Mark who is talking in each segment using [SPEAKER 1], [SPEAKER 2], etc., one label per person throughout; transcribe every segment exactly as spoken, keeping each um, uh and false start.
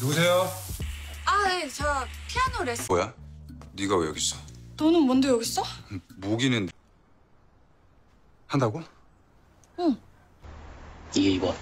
[SPEAKER 1] 누구세요?
[SPEAKER 2] 아, 네, 저 피아노 레슨.
[SPEAKER 1] 뭐야? 네가 왜 여기 있어?
[SPEAKER 2] 너는 뭔데 여기 있어?
[SPEAKER 1] 모기는 한다고?
[SPEAKER 2] 응.
[SPEAKER 3] 이게 이번.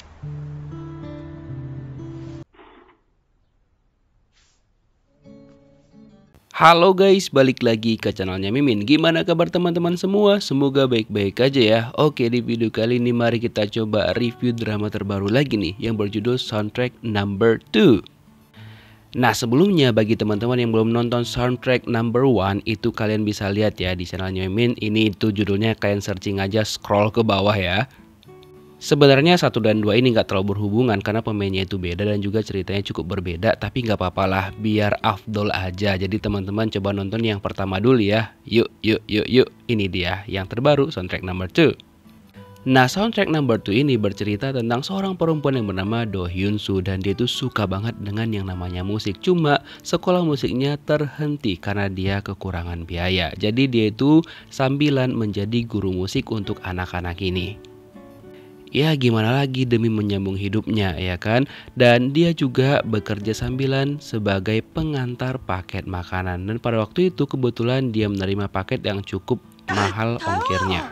[SPEAKER 4] Halo guys, balik lagi ke channelnya Mimin. Gimana kabar teman-teman semua? Semoga baik-baik aja ya. Oke, di video kali ini mari kita coba review drama terbaru lagi nih, yang berjudul Soundtrack Number Two. Nah, sebelumnya bagi teman-teman yang belum nonton Soundtrack Number One, itu kalian bisa lihat ya di channelnya Mimin. Ini itu judulnya, kalian searching aja, scroll ke bawah ya. Sebenarnya satu dan dua ini nggak terlalu berhubungan karena pemainnya itu beda dan juga ceritanya cukup berbeda, tapi nggak apa-apa lah, biar afdol aja. Jadi teman-teman coba nonton yang pertama dulu ya. Yuk, yuk, yuk, yuk. Ini dia yang terbaru, Soundtrack Number Two. Nah, Soundtrack Number Two ini bercerita tentang seorang perempuan yang bernama Do Hyun Soo, dan dia itu suka banget dengan yang namanya musik. Cuma sekolah musiknya terhenti karena dia kekurangan biaya. Jadi dia itu sambilan menjadi guru musik untuk anak-anak ini. Ya gimana lagi demi menyambung hidupnya ya kan. Dan dia juga bekerja sambilan sebagai pengantar paket makanan. Dan pada waktu itu kebetulan dia menerima paket yang cukup mahal ongkirnya.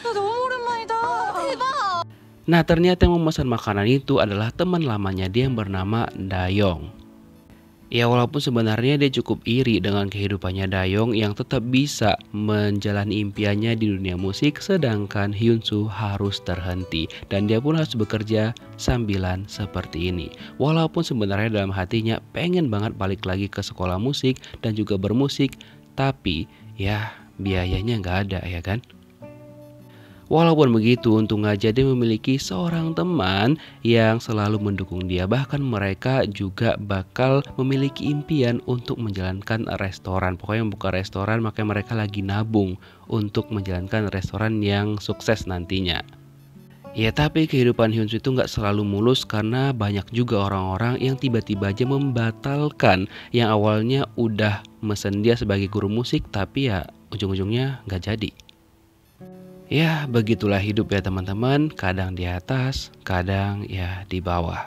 [SPEAKER 4] Nah, ternyata yang memesan makanan itu adalah teman lamanya dia yang bernama Dayong. Ya walaupun sebenarnya dia cukup iri dengan kehidupannya Dayong yang tetap bisa menjalani impiannya di dunia musik, sedangkan Hyun Soo harus terhenti dan dia pun harus bekerja sambilan seperti ini. Walaupun sebenarnya dalam hatinya pengen banget balik lagi ke sekolah musik dan juga bermusik, tapi ya biayanya nggak ada ya kan. Walaupun begitu, untung aja dia memiliki seorang teman yang selalu mendukung dia. Bahkan mereka juga bakal memiliki impian untuk menjalankan restoran. Pokoknya buka restoran, makanya mereka lagi nabung untuk menjalankan restoran yang sukses nantinya. Ya tapi kehidupan Hyun Soo itu nggak selalu mulus karena banyak juga orang-orang yang tiba-tiba aja membatalkan yang awalnya udah mesen dia sebagai guru musik, tapi ya ujung-ujungnya nggak jadi. Ya begitulah hidup ya teman-teman, kadang di atas, kadang ya di bawah.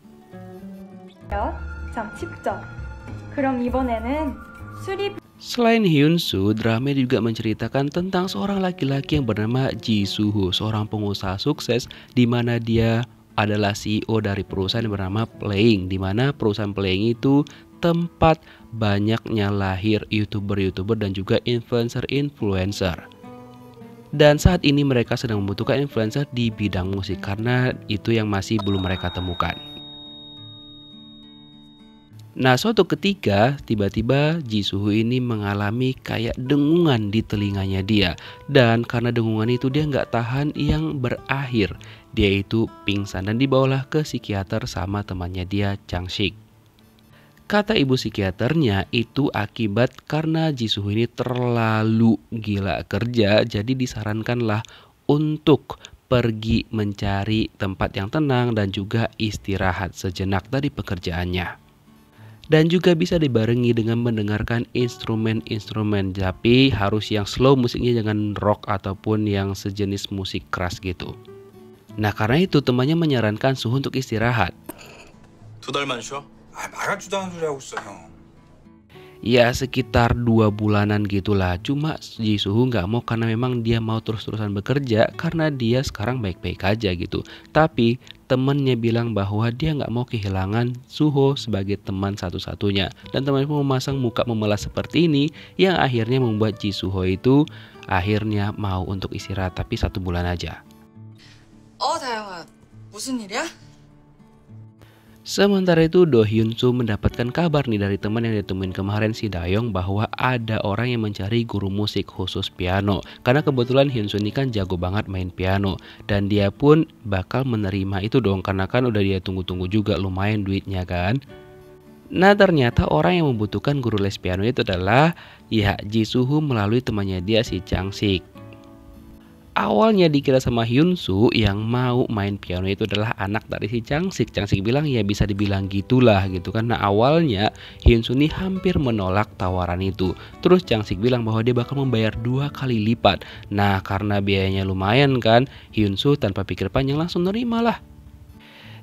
[SPEAKER 4] Selain Hyun Soo, drama juga menceritakan tentang seorang laki-laki yang bernama Ji Soo Ho, seorang pengusaha sukses di mana dia adalah C E O dari perusahaan yang bernama Playing, di mana perusahaan Playing itu tempat banyaknya lahir YouTuber-YouTuber dan juga influencer-influencer. Dan saat ini mereka sedang membutuhkan influencer di bidang musik karena itu yang masih belum mereka temukan. Nah, suatu ketika tiba-tiba Ji Soo Ho ini mengalami kayak dengungan di telinganya dia. Dan karena dengungan itu dia nggak tahan, yang berakhir dia itu pingsan dan dibawalah ke psikiater sama temannya dia, Chang Sik. Kata ibu psikiaternya itu akibat karena Ji Soo Ho ini terlalu gila kerja, jadi disarankanlah untuk pergi mencari tempat yang tenang dan juga istirahat sejenak dari pekerjaannya. Dan juga bisa dibarengi dengan mendengarkan instrumen-instrumen, tapi harus yang slow musiknya, jangan rock ataupun yang sejenis musik keras gitu. Nah karena itu temannya menyarankan Soo Ho untuk istirahat.
[SPEAKER 1] 두 달만 쉬어? 아, 말하지도 않은 소리 하고 있어, 형.
[SPEAKER 4] Ya sekitar dua bulanan gitulah. Cuma Ji Soo Ho nggak mau karena memang dia mau terus-terusan bekerja karena dia sekarang baik-baik aja gitu. Tapi temennya bilang bahwa dia nggak mau kehilangan Soo Ho sebagai teman satu-satunya. Dan temannya pun memasang muka memelas seperti ini yang akhirnya membuat Ji Soo Ho itu akhirnya mau untuk istirahat, tapi satu bulan aja.
[SPEAKER 2] 어, 다영아, 무슨 일이야?
[SPEAKER 4] Sementara itu Do Hyun Soo mendapatkan kabar nih dari teman yang ditemuin kemarin si Dayong bahwa ada orang yang mencari guru musik khusus piano. Karena kebetulan Hyun Soo ini kan jago banget main piano dan dia pun bakal menerima itu dong karena kan udah dia tunggu-tunggu juga, lumayan duitnya kan. Nah ternyata orang yang membutuhkan guru les piano itu adalah ya Ji Soo Ho melalui temannya dia si Chang Sik. Awalnya dikira sama Hyun Soo yang mau main piano itu adalah anak dari si Chang Sik. Chang Sik bilang ya bisa dibilang gitulah gitu kan. Nah awalnya Hyun Soo ini hampir menolak tawaran itu. Terus Chang Sik bilang bahwa dia bakal membayar dua kali lipat. Nah karena biayanya lumayan kan, Hyun Soo tanpa pikir panjang langsung nerima lah.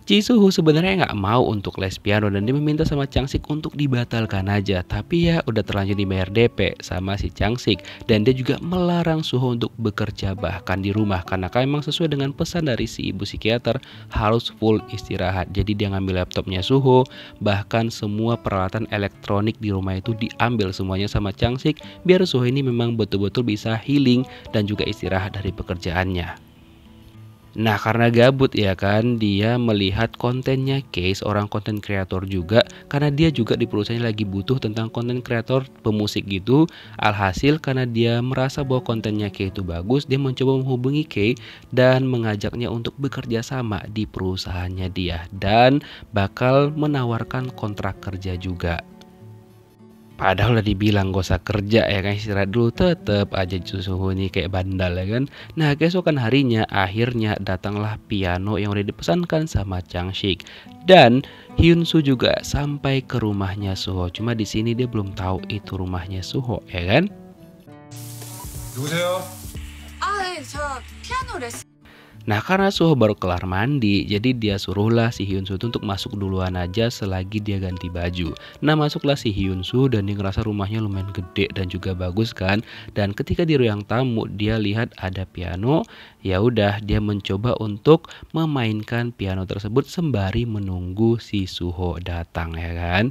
[SPEAKER 4] Ji Suho sebenarnya nggak mau untuk les piano dan dia meminta sama Changsik untuk dibatalkan aja. Tapi ya udah terlanjur dibayar D P sama si Changsik. Dan dia juga melarang Suho untuk bekerja bahkan di rumah. Karena kan emang sesuai dengan pesan dari si ibu psikiater harus full istirahat. Jadi dia ngambil laptopnya Suho. Bahkan semua peralatan elektronik di rumah itu diambil semuanya sama Changsik. Biar Suho ini memang betul-betul bisa healing dan juga istirahat dari pekerjaannya. Nah karena gabut ya kan, dia melihat kontennya Kay, seorang konten kreator juga. Karena dia juga di perusahaannya lagi butuh tentang konten kreator pemusik gitu. Alhasil karena dia merasa bahwa kontennya Kay itu bagus, dia mencoba menghubungi Kay dan mengajaknya untuk bekerja sama di perusahaannya dia. Dan bakal menawarkan kontrak kerja juga. Padahal udah dibilang gak usah kerja ya kan, istirahat dulu, tetep aja Suho ini kayak bandal ya kan. Nah keesokan harinya akhirnya datanglah piano yang udah dipesankan sama Changsik. Dan Hyunsoo juga sampai ke rumahnya Suho. Cuma di sini dia belum tahu itu rumahnya Suho ya kan.
[SPEAKER 1] 누구세요?
[SPEAKER 2] 아, 네, 저 피아노 레슨.
[SPEAKER 4] Nah karena Suho baru kelar mandi, jadi dia suruhlah si Hyunsoo untuk masuk duluan aja selagi dia ganti baju. Nah masuklah si Hyunsoo dan dia ngerasa rumahnya lumayan gede dan juga bagus kan. Dan ketika di ruang tamu dia lihat ada piano, ya udah dia mencoba untuk memainkan piano tersebut sembari menunggu si Suho datang ya kan.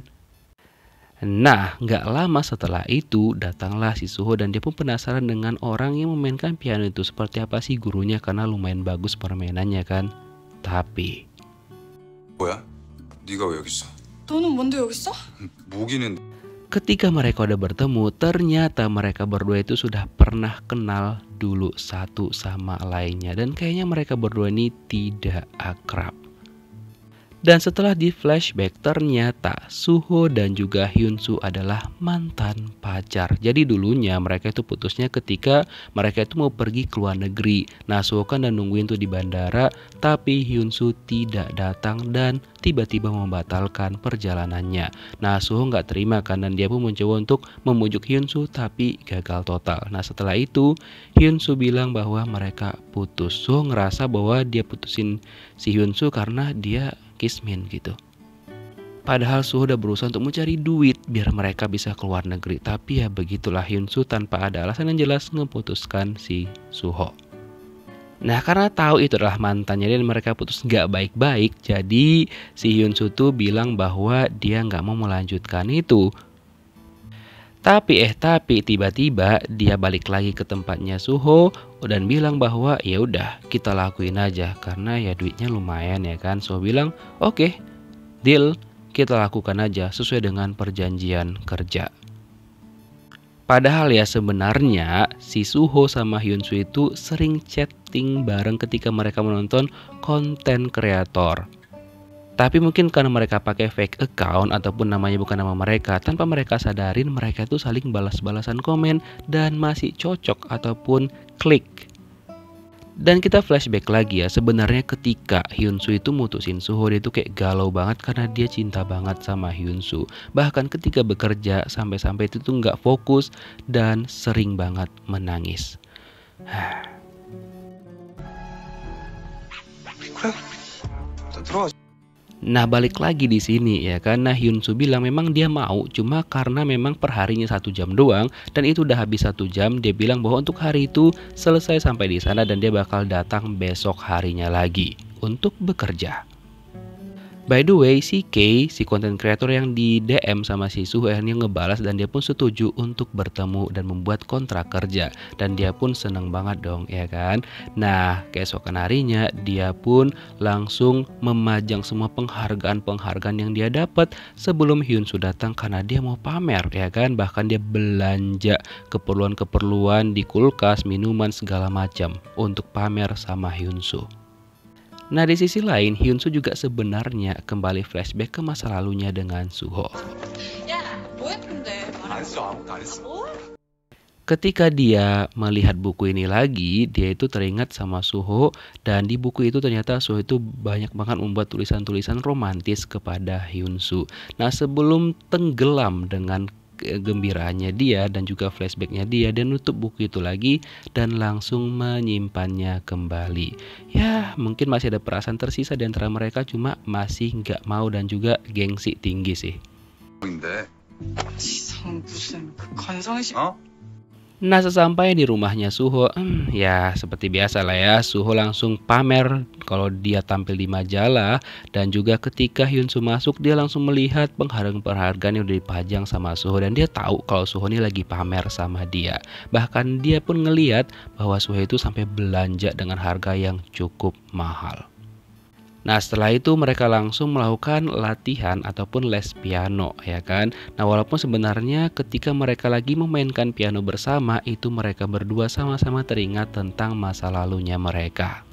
[SPEAKER 4] Nah, nggak lama setelah itu datanglah si Suho dan dia pun penasaran dengan orang yang memainkan piano itu seperti apa sih gurunya karena lumayan bagus permainannya kan. Tapi
[SPEAKER 1] 뭐야? 네가 왜 여기 있어?
[SPEAKER 2] 너는 뭔데 여기 있어?
[SPEAKER 1] 모기는
[SPEAKER 4] ketika mereka udah bertemu, ternyata mereka berdua itu sudah pernah kenal dulu satu sama lainnya. Dan kayaknya mereka berdua ini tidak akrab. Dan setelah di flashback ternyata Suho dan juga Hyunsoo adalah mantan pacar. Jadi dulunya mereka itu putusnya ketika mereka itu mau pergi ke luar negeri. Nah Suho kan udah nungguin tuh di bandara, tapi Hyunsoo tidak datang dan tiba-tiba membatalkan perjalanannya. Nah Suho nggak terima kan dan dia pun mencoba untuk memujuk Hyunsoo tapi gagal total. Nah setelah itu Hyunsoo bilang bahwa mereka putus. Suho ngerasa bahwa dia putusin si Hyunsoo karena dia kismin gitu. Padahal Suho udah berusaha untuk mencari duit biar mereka bisa keluar negeri. Tapi ya begitulah, Hyunsoo tanpa ada alasan yang jelas ngeputuskan si Suho. Nah karena tahu itu adalah mantannya dan mereka putus gak baik-baik, jadi si Hyunsoo tuh bilang bahwa dia gak mau melanjutkan itu. Tapi eh tapi tiba-tiba dia balik lagi ke tempatnya Suho dan bilang bahwa ya udah kita lakuin aja karena ya duitnya lumayan ya kan. Suho bilang oke, okay, deal, kita lakukan aja sesuai dengan perjanjian kerja. Padahal ya sebenarnya si Suho sama Hyunsoo itu sering chatting bareng ketika mereka menonton konten kreator. Tapi mungkin karena mereka pakai fake account ataupun namanya bukan nama mereka, tanpa mereka sadarin mereka itu saling balas-balasan komen dan masih cocok ataupun klik. Dan kita flashback lagi ya, sebenarnya ketika Hyunsoo itu mutusin Suho, dia itu kayak galau banget karena dia cinta banget sama Hyunsoo. Bahkan ketika bekerja sampai-sampai itu tuh nggak fokus dan sering banget menangis.
[SPEAKER 1] 들어가.
[SPEAKER 4] Nah balik lagi di sini ya karena Hyunsoo bilang memang dia mau, cuma karena memang perharinya satu jam doang dan itu udah habis satu jam. Dia bilang bahwa untuk hari itu selesai sampai di sana dan dia bakal datang besok harinya lagi untuk bekerja. By the way, si Kay, si konten kreator yang di D M sama si Suho akhirnya ngebalas dan dia pun setuju untuk bertemu dan membuat kontrak kerja. Dan dia pun seneng banget dong ya kan. Nah keesokan harinya dia pun langsung memajang semua penghargaan-penghargaan yang dia dapat sebelum Hyunsoo datang karena dia mau pamer ya kan. Bahkan dia belanja keperluan-keperluan di kulkas, minuman segala macam untuk pamer sama Hyunsoo. Nah di sisi lain Hyunsoo juga sebenarnya kembali flashback ke masa lalunya dengan Suho.
[SPEAKER 2] 야, 뭐 했는데?
[SPEAKER 1] 안 했어, 아무것도 안 했어.
[SPEAKER 4] Ketika dia melihat buku ini lagi, dia itu teringat sama Suho dan di buku itu ternyata Suho itu banyak banget membuat tulisan-tulisan romantis kepada Hyunsoo. Nah sebelum tenggelam dengan kegembiraannya dia dan juga flashbacknya dia, dan nutup buku itu lagi dan langsung menyimpannya kembali. Ya mungkin masih ada perasaan tersisa di antara mereka, cuma masih nggak mau dan juga gengsi tinggi sih.
[SPEAKER 2] 지성 무슨 그 건성의 심...
[SPEAKER 1] 어?
[SPEAKER 4] Nah sesampainya di rumahnya Suho, hmm, ya seperti biasa lah ya, Suho langsung pamer kalau dia tampil di majalah. Dan juga ketika Hyunsu masuk, dia langsung melihat penghargaan-penghargaan yang udah dipajang sama Suho. Dan dia tahu kalau Suho ini lagi pamer sama dia. Bahkan dia pun ngeliat bahwa Suho itu sampai belanja dengan harga yang cukup mahal. Nah setelah itu mereka langsung melakukan latihan ataupun les piano, ya kan. Nah walaupun sebenarnya ketika mereka lagi memainkan piano bersama, itu mereka berdua sama-sama teringat tentang masa lalunya mereka.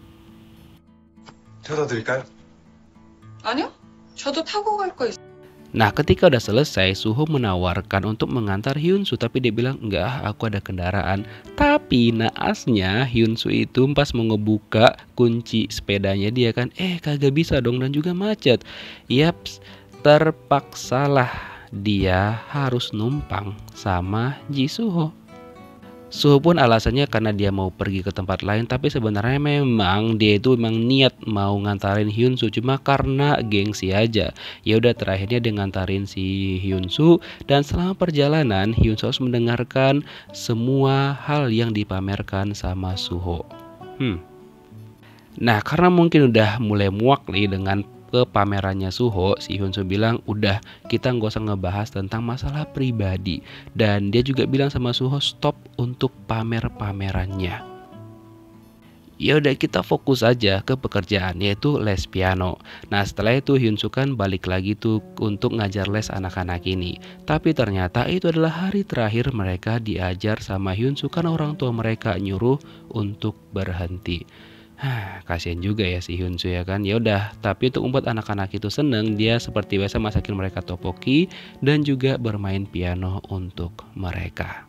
[SPEAKER 1] 태워다 드릴까요?
[SPEAKER 2] 아니요? 저도 타고 갈 거 있어요.
[SPEAKER 4] Nah ketika udah selesai, Suho menawarkan untuk mengantar Hyunsu, tapi dia bilang enggak, aku ada kendaraan. Tapi naasnya Hyunsu itu pas mau ngebuka kunci sepedanya dia kan, eh kagak bisa dong dan juga macet. Yaps, terpaksalah dia harus numpang sama Ji Suho. Suho pun alasannya karena dia mau pergi ke tempat lain, tapi sebenarnya memang dia itu memang niat mau ngantarin Hyunsu, cuma karena gengsi aja. Ya udah terakhirnya dia ngantarin si Hyunsu, dan selama perjalanan Hyunsu harus mendengarkan semua hal yang dipamerkan sama Suho. Hmm. Nah karena mungkin udah mulai muak nih dengan ke pamerannya Suho, si Hyunsu bilang udah kita nggak usah ngebahas tentang masalah pribadi, dan dia juga bilang sama Suho stop untuk pamer-pamerannya. Ya udah kita fokus aja ke pekerjaan, yaitu les piano. Nah setelah itu Hyunsu kan balik lagi tuh untuk ngajar les anak-anak ini. Tapi ternyata itu adalah hari terakhir mereka diajar sama Hyunsu karena orang tua mereka nyuruh untuk berhenti. Hah, kasihan juga ya si Hyunsu ya kan. Ya udah, tapi untuk membuat anak-anak itu seneng, dia seperti biasa masakin mereka tteokbokki dan juga bermain piano untuk mereka.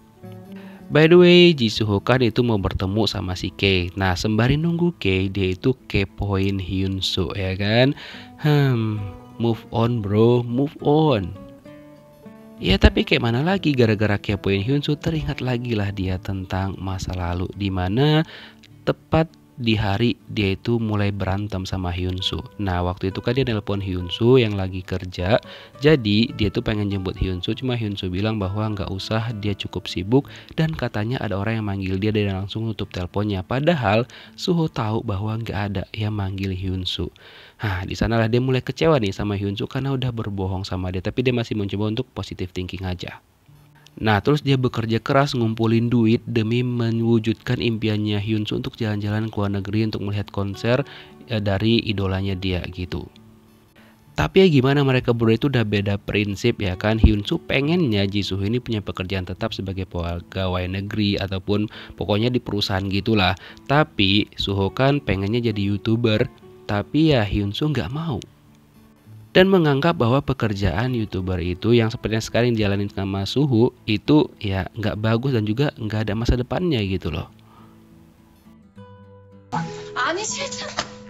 [SPEAKER 4] By the way, Ji Suho kan itu mau bertemu sama si Kei. Nah, sembari nunggu Kei, dia itu kepoin Hyunsu ya kan. Hmm, move on bro, move on. Ya tapi kayak mana lagi, gara-gara kepoin Hyunsu teringat lagi lah dia tentang masa lalu, dimana tepat di hari dia itu mulai berantem sama Hyunsu. Nah waktu itu kan dia nelpon Hyunsu yang lagi kerja. Jadi dia tuh pengen jemput Hyunsu, cuma Hyunsu bilang bahwa nggak usah, dia cukup sibuk, dan katanya ada orang yang manggil dia dan langsung nutup teleponnya. Padahal Suho tahu bahwa nggak ada yang manggil Hyunsu. Nah di sanalah dia mulai kecewa nih sama Hyunsu karena udah berbohong sama dia. Tapi dia masih mencoba untuk positive thinking aja. Nah terus dia bekerja keras ngumpulin duit demi mewujudkan impiannya Hyunsu untuk jalan-jalan ke luar negeri untuk melihat konser ya, dari idolanya dia gitu. Tapi ya gimana, mereka berdua itu udah beda prinsip ya kan. Hyunsu pengennya Ji Suho ini punya pekerjaan tetap sebagai pegawai negeri ataupun pokoknya di perusahaan gitulah. Tapi Suho kan pengennya jadi YouTuber, tapi ya Hyunsu nggak mau. Dan menganggap bahwa pekerjaan YouTuber itu yang sepertinya sekarang dijalanin sama Suho itu ya nggak bagus dan juga nggak ada masa depannya gitu loh.
[SPEAKER 2] 아니 싫잖아.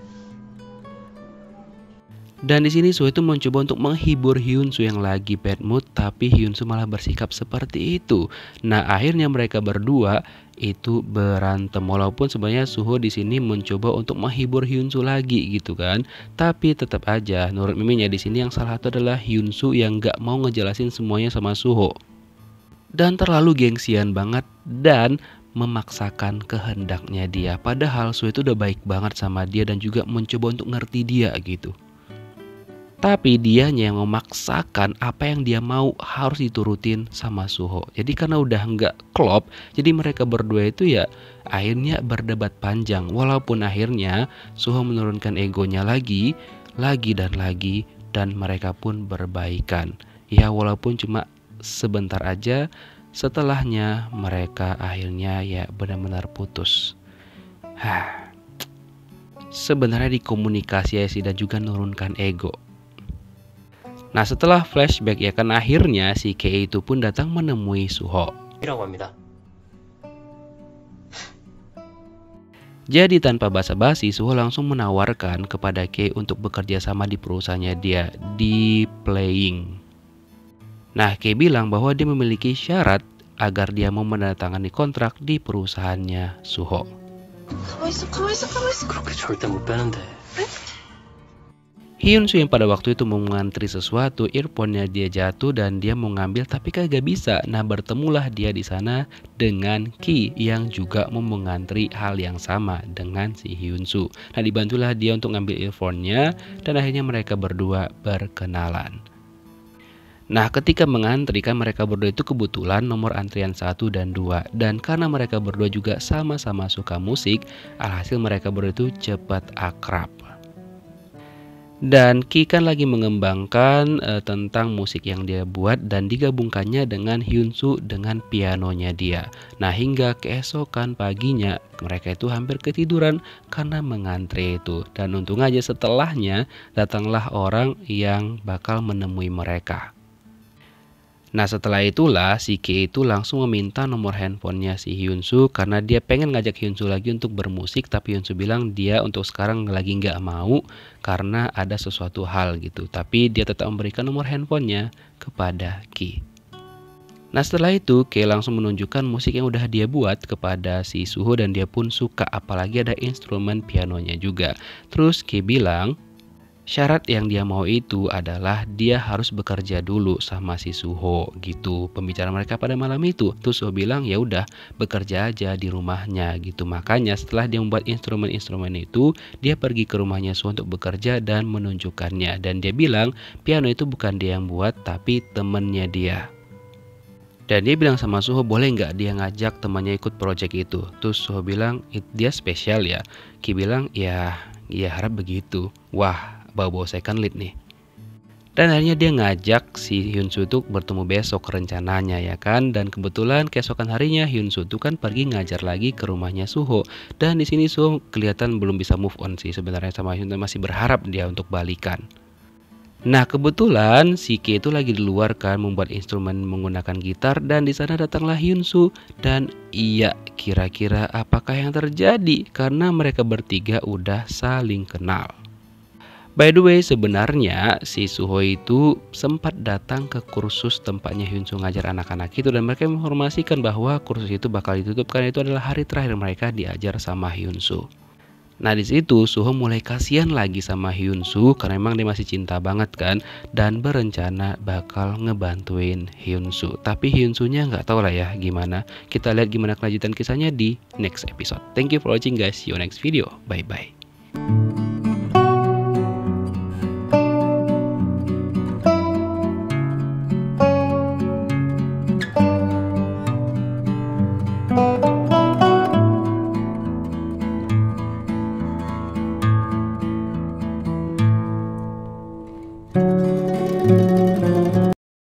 [SPEAKER 4] Dan di sini Suho itu mencoba untuk menghibur Hyunsu yang lagi bad mood, tapi Hyunsu malah bersikap seperti itu. Nah akhirnya mereka berdua itu berantem, walaupun sebenarnya Suho di sini mencoba untuk menghibur Hyunsu lagi gitu kan. Tapi tetap aja menurut Miminnya di sini yang salah itu adalah Hyunsu yang nggak mau ngejelasin semuanya sama Suho. Dan terlalu gengsian banget dan memaksakan kehendaknya dia. Padahal Suho itu udah baik banget sama dia dan juga mencoba untuk ngerti dia gitu. Tapi dianya yang memaksakan apa yang dia mau harus diturutin sama Suho. Jadi karena udah nggak klop, jadi mereka berdua itu ya akhirnya berdebat panjang. Walaupun akhirnya Suho menurunkan egonya lagi, lagi dan lagi, dan mereka pun berbaikan. Ya walaupun cuma sebentar aja, setelahnya mereka akhirnya ya benar-benar putus. Hah. Sebenarnya dikomunikasi sih dan juga nurunkan ego. Nah setelah flashback ya kan, akhirnya si Kei itu pun datang menemui Suho.
[SPEAKER 3] 이라고 합니다.
[SPEAKER 4] Jadi tanpa basa-basi Suho langsung menawarkan kepada Kei untuk bekerja sama di perusahaannya dia, di Playing. Nah, Kay bilang bahwa dia memiliki syarat agar dia mau menandatangani kontrak di perusahaannya Suho.
[SPEAKER 2] 가만 있어, 가만 있어, 가만 있어.
[SPEAKER 3] 그렇게 절대 못 빼는데.
[SPEAKER 4] Hyunsu yang pada waktu itu mau mengantri sesuatu, earphone-nya dia jatuh dan dia mau ngambil tapi kagak bisa. Nah, bertemulah dia di sana dengan Ki yang juga mau mengantri hal yang sama dengan si Hyunsu. Nah, dibantulah dia untuk ngambil earphone-nya dan akhirnya mereka berdua berkenalan. Nah, ketika mengantri kan mereka berdua itu kebetulan nomor antrian satu dan dua. Dan karena mereka berdua juga sama-sama suka musik, alhasil mereka berdua itu cepat akrab. Dan Ki kan lagi mengembangkan uh, tentang musik yang dia buat dan digabungkannya dengan Hyunsu dengan pianonya dia. Nah, hingga keesokan paginya mereka itu hampir ketiduran karena mengantri itu. Dan untung aja setelahnya datanglah orang yang bakal menemui mereka. Nah, setelah itulah si Ki itu langsung meminta nomor handphonenya si Hyunsu karena dia pengen ngajak Hyunsu lagi untuk bermusik, tapi Hyunsu bilang dia untuk sekarang lagi nggak mau karena ada sesuatu hal gitu. Tapi dia tetap memberikan nomor handphonenya kepada Ki. Nah, setelah itu Ki langsung menunjukkan musik yang udah dia buat kepada si Suho dan dia pun suka, apalagi ada instrumen pianonya juga. Terus Ki bilang syarat yang dia mau itu adalah dia harus bekerja dulu sama si Suho gitu. Pembicaraan mereka pada malam itu. Terus Suho bilang ya udah bekerja aja di rumahnya gitu. Makanya setelah dia membuat instrumen-instrumen itu, dia pergi ke rumahnya Suho untuk bekerja dan menunjukkannya. Dan dia bilang piano itu bukan dia yang buat tapi temennya dia. Dan dia bilang sama Suho boleh nggak dia ngajak temannya ikut project itu. Terus Suho bilang dia spesial ya. Ki bilang ya ya harap begitu. Wah, bau-bau second lead nih. Dan akhirnya dia ngajak si Hyunsu tuh bertemu besok rencananya ya kan. Dan kebetulan keesokan harinya Hyunsu tuh kan pergi ngajar lagi ke rumahnya Suho. Dan di sini Suho kelihatan belum bisa move on sih sebenarnya sama Hyunsu, masih berharap dia untuk balikan. Nah, kebetulan si Ki itu lagi di luar kan membuat instrumen menggunakan gitar dan di sana datanglah Hyunsu dan iya, kira-kira apakah yang terjadi karena mereka bertiga udah saling kenal. By the way, sebenarnya si Suho itu sempat datang ke kursus tempatnya Hyunsu ngajar anak-anak itu dan mereka menginformasikan bahwa kursus itu bakal ditutup karena itu adalah hari terakhir mereka diajar sama Hyunsu. Nah, di situ Suho mulai kasihan lagi sama Hyunsu karena memang dia masih cinta banget kan dan berencana bakal ngebantuin Hyunsu. Tapi Hyunsunya nggak tahu lah ya gimana. Kita lihat gimana kelanjutan kisahnya di next episode. Thank you for watching guys. See you next video. Bye bye.